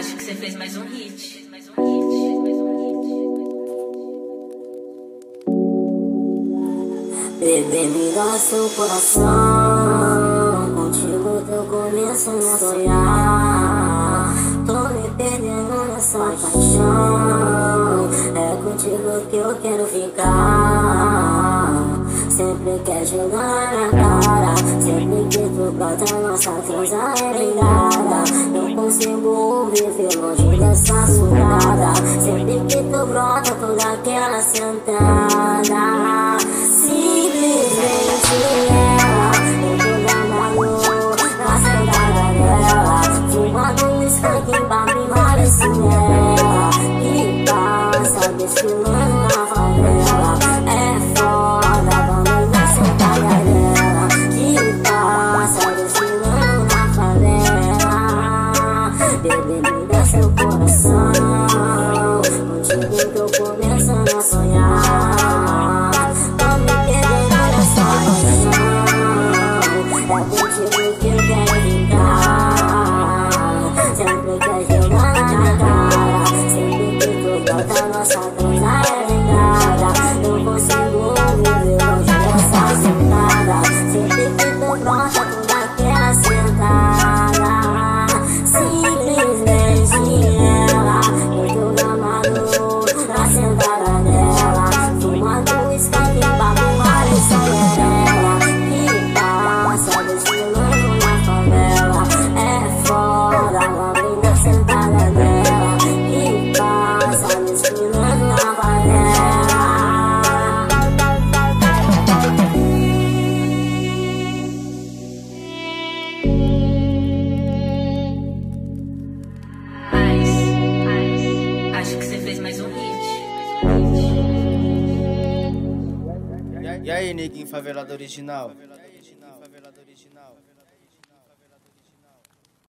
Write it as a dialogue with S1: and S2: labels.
S1: Acho que você fez mais um hit.
S2: Bebê, me dá seu coração. Contigo eu começo a sonhar. Tô me perdendo nessa paixão. É contigo que eu quero ficar. Sempre quer jogar na minha cara. Sempre que tu brota, nossa transa é brigada. Não consigo viver longe dessa sugada. Sempre que tu brota, toda aquela sentada. Simplesmente ela, eu tô gamado na sentada dela. Fumando um skunk pra me parecer ela. Que passa desfilando na favela. É foda, vamos na sentada dela. Que passa desfilando na favela. Bebê, me dá seu coração. Contigo que eu começando a sonhar. É contigo que eu quero ficar. Sempre quer jogar na minha cara. Sempre que tu brota, nossa transa é vingada. Não consigo viver longe dessa sentada. Sempre que tu brota, toda aquela sentada. Simplesmente ela, eu tô gamado na sentada dela. Fumando um skunk pra me parecer ela. Passa desfilando na favela. É foda, ela vem da sentada dela. E passa desfilando na favela.
S1: Acho que você fez mais um hit.
S3: E aí, neguinho favelado original?